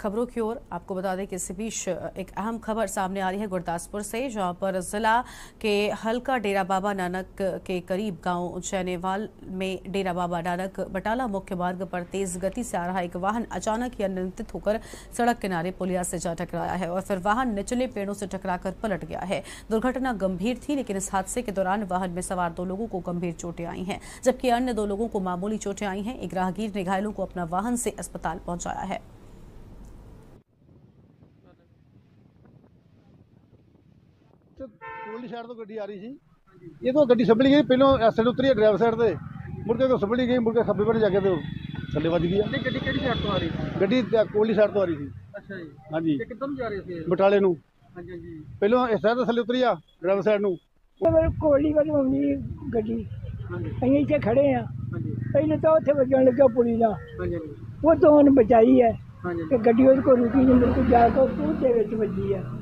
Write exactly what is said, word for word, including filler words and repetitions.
खबरों की ओर आपको बता दें कि इसी बीच एक अहम खबर सामने आ रही है गुरदासपुर से, जहां पर जिला के हल्का डेरा बाबा नानक के करीब गांव चैनेवाल में डेरा बाबा नानक बटाला मुख्य मार्ग पर तेज गति से आ रहा एक वाहन अचानक ही अनियंत्रित होकर सड़क किनारे पुलिया से जा टकराया है और फिर वाहन निचले पेड़ों से टकराकर पलट गया है। दुर्घटना गंभीर थी, लेकिन इस हादसे के दौरान वाहन में सवार दो लोगों को गंभीर चोटें आई हैं, जबकि अन्य दो लोगों को मामूली चोटें आई हैं। एक राहगीर ने घायलों को अपना वाहन से अस्पताल पहुंचाया है। कोली साइड तो गड्डी आ रही थी, ये तो गड्डी संभली गई, पहलों साइड उतरी ड्राइवर साइड से, मुड़ के तो संभली गई, मुड़ के खब्बे पर जाके तो थल्ले वज गई। नहीं गड्डी किहड़ी साइड तो आ रही थी? गड्डी कोली साइड तो आ रही थी। अच्छा जी। हाँ जी। ते किधर जा रहे थे? बटाले नूं। हाँ जी जी। पहलों इस साइड तो थल्ले उतरी आ ड्राइवर साइड नूं। कोली वाली आउंदी गड्डी, ਅਸੀਂ ਇੱਥੇ ਖੜੇ ਆ। ਪਹਿਲੇ ਤਾਂ ਉੱਥੇ ਵੱਜਣ ਲੱਗਾ ਪੁਲੀ ਦਾ, ਉਹ ਤੋਂ ਉਹਨੂੰ ਬਚਾਈ ਹੈ। ਗੱਡੀ ਉਹਦੇ ਕੋਲ ਰੁਕੀ ਨਹੀਂ, ਮੁੜ ਕੇ ਜਾ ਕੇ ਉਹ ਦੇ ਵਿੱਚ ਵੱਜੀ ਹੈ।